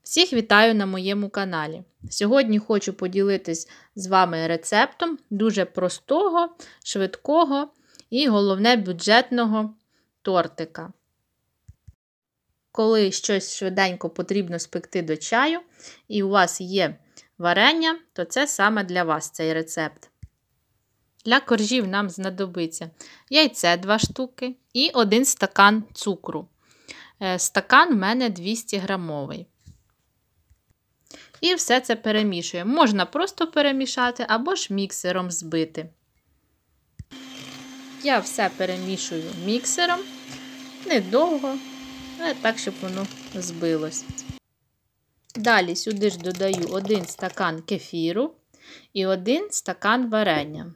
Всіх вітаю на моєму каналі. Сьогодні хочу поділитись з вами рецептом дуже простого, швидкого і, головне, бюджетного тортика. Коли щось швиденько потрібно спекти до чаю, і у вас є варення, то це саме для вас цей рецепт. Для коржів нам знадобиться яйце 2 штуки і 1 стакан цукру. Стакан в мене 200 грамовий. І все це перемішуємо. Можна просто перемішати або ж міксером збити. Я все перемішую міксером, недовго, але так, щоб воно збилось. Далі сюди ж додаю 1 стакан кефіру і 1 стакан варення.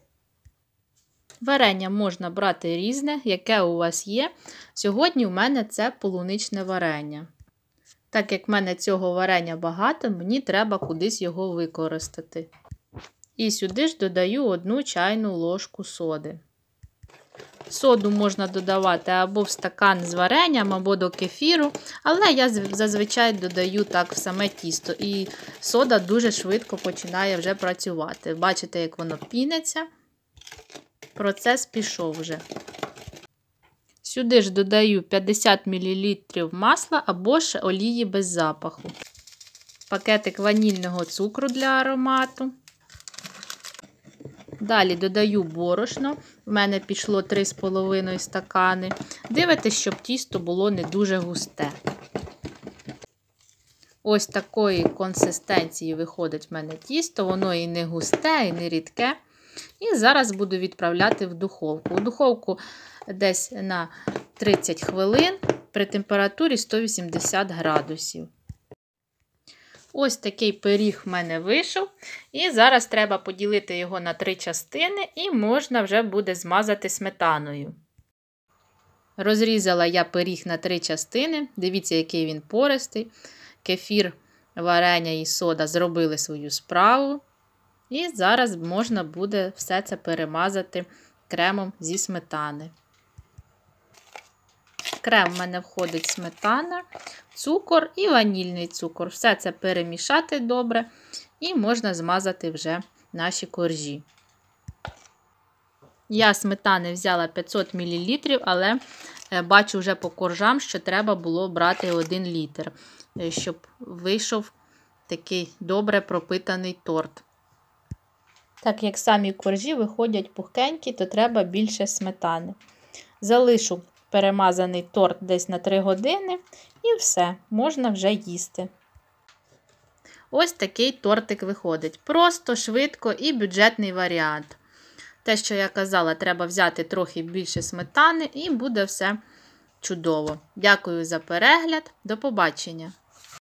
Варення можна брати різне, яке у вас є. Сьогодні у мене це полуничне варення. Так як в мене цього варення багато, мені треба кудись його використати. І сюди ж додаю 1 чайну ложку соди. Соду можна додавати або в стакан з варенням, або до кефіру, але я зазвичай додаю так в саме тісто. І сода дуже швидко починає вже працювати. Бачите, як воно піниться. Процес пішов вже. Сюди ж додаю 50 мл масла або ж олії без запаху. Пакетик ванільного цукру для аромату. Далі додаю борошно. В мене пішло 3,5 стакани. Дивитесь, щоб тісто було не дуже густе. Ось такої консистенції виходить в мене тісто. Воно і не густе, і не рідке. І зараз буду відправляти в духовку. У духовку десь на 30 хвилин при температурі 180 градусів. Ось такий пиріг в мене вийшов. І зараз треба поділити його на 3 частини і можна вже буде змазати сметаною. Розрізала я пиріг на 3 частини. Дивіться, який він пористий. Кефір, варення і сода зробили свою справу. І зараз можна буде все це перемазати кремом зі сметани. В крем в мене входить сметана, цукор і ванільний цукор. Все це перемішати добре і можна змазати вже наші коржі. Я сметани взяла 500 мл, але бачу вже по коржам, що треба було брати 1 літр, щоб вийшов такий добре пропитаний торт. Так як самі коржі виходять пухкенькі, то треба більше сметани. Залишу перемазаний торт десь на 3 години і все, можна вже їсти. Ось такий тортик виходить. Просто, швидко і бюджетний варіант. Те, що я казала, треба взяти трохи більше сметани і буде все чудово. Дякую за перегляд. До побачення!